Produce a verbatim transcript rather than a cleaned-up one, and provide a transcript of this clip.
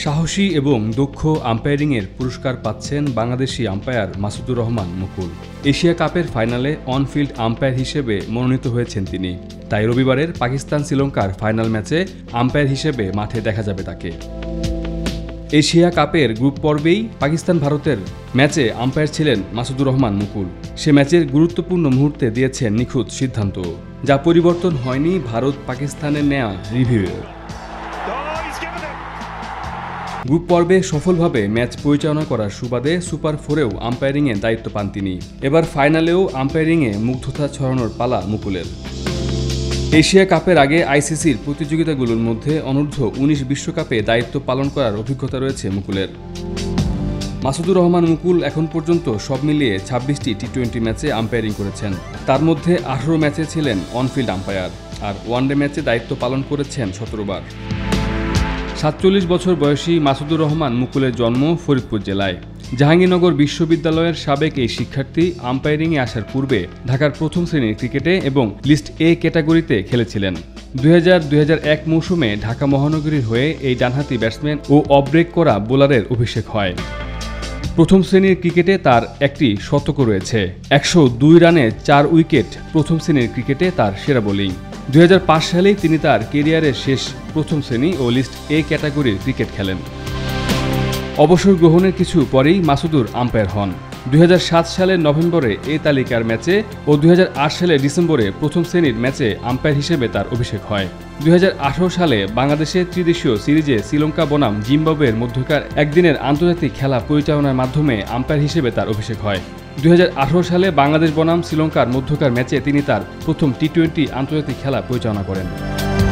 সাহসী এবং দক্ষ আম্পায়ারিংয়ের পুরস্কার পাচ্ছেন বাংলাদেশি আম্পায়ার মাসুদুর রহমান মুকুল। এশিয়া কাপের ফাইনালে অনফিল্ড আম্পায়ার হিসেবে মনোনীত হয়েছেন তিনি। তাই রবিবারের পাকিস্তান শ্রীলঙ্কার ফাইনাল ম্যাচে আম্পায়ার হিসেবে মাঠে দেখা যাবে তাকে। এশিয়া কাপের গ্রুপ পর্বেই পাকিস্তান ভারতের ম্যাচে আম্পায়ার ছিলেন মাসুদুর রহমান মুকুল। সে ম্যাচের গুরুত্বপূর্ণ মুহূর্তে দিয়েছেন নিখুঁত সিদ্ধান্ত, যা পরিবর্তন হয়নি ভারত পাকিস্তানের নেয়া রিভিউয়ে। গ্রুপ পর্বে সফলভাবে ম্যাচ পরিচালনা করার সুবাদে সুপার ফোরেও আম্পায়ারিংয়ে দায়িত্ব পান তিনি। এবার ফাইনালেও আম্পায়ারিংয়ে মুগ্ধতা ছড়ানোর পালা মুকুলের। এশিয়া কাপের আগে আইসিসির প্রতিযোগিতাগুলোর মধ্যে অনূর্ধ্ব উনিশ বিশ্বকাপে দায়িত্ব পালন করার অভিজ্ঞতা রয়েছে মুকুলের। মাসুদুর রহমান মুকুল এখন পর্যন্ত সব মিলিয়ে ছাব্বিশটি টি টোয়েন্টি ম্যাচে আম্পায়ারিং করেছেন। তার মধ্যে আঠারো ম্যাচে ছিলেন অনফিল্ড আম্পায়ার, আর ওয়ানডে ম্যাচে দায়িত্ব পালন করেছেন সতেরো বার। সাতচল্লিশ বছর বয়সী মাসুদুর রহমান মুকুলের জন্ম ফরিদপুর জেলায়। জাহাঙ্গীরনগর বিশ্ববিদ্যালয়ের সাবেক এই শিক্ষার্থী আম্পায়ারিংয়ে আসার পূর্বে ঢাকার প্রথম শ্রেণীর ক্রিকেটে এবং লিস্ট এ ক্যাটাগরিতে খেলেছিলেন। দুই হাজার দুই হাজার এক মৌসুমে ঢাকা মহানগরীর হয়ে এই ডানহাতি ব্যাটসম্যান ও অফব্রেক করা বোলারের অভিষেক হয়। প্রথম শ্রেণীর ক্রিকেটে তার একটি শতক রয়েছে। একশো দুই রানে চার উইকেট প্রথম শ্রেণীর ক্রিকেটে তার সেরা বোলিং। দুই হাজার পাঁচ সালেই তিনি তার কেরিয়ারের শেষ প্রথম শ্রেণী ও লিস্ট এ ক্যাটাগরির ক্রিকেট খেলেন। অবসর গ্রহণের কিছু পরেই মাসুদুর আম্পায়ার হন। দুই হাজার সাত সালের নভেম্বরে এই তালিকার ম্যাচে ও দুই হাজার আট সালের ডিসেম্বরে প্রথম শ্রেণীর ম্যাচে আম্পায়ার হিসেবে তার অভিষেক হয়। দুই হাজার আঠারো সালে বাংলাদেশের ত্রিদেশীয় সিরিজে শ্রীলঙ্কা বনাম জিম্বাবুয়ের মধ্যকার একদিনের আন্তর্জাতিক খেলা পরিচালনার মাধ্যমে আম্পায়ার হিসেবে তার অভিষেক হয়। দুই হাজার আঠারো সালে বাংলাদেশ বনাম শ্রীলঙ্কার মধ্যকার ম্যাচে তিনি তার প্রথম টি টোয়েন্টি আন্তর্জাতিক খেলা পরিচালনা করেন।